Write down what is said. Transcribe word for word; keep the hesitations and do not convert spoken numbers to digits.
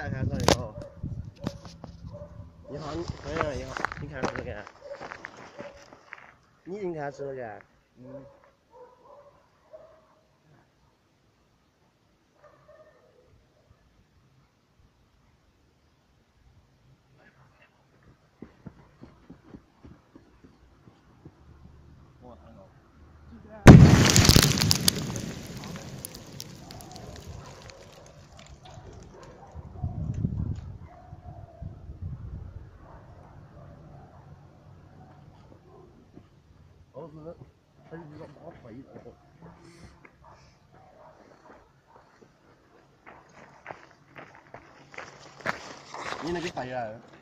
看看这里头。你好，你朋友你好，你看这个，你已经开始了个？嗯。我看到。都是他一个马腿的。你那个啥呀？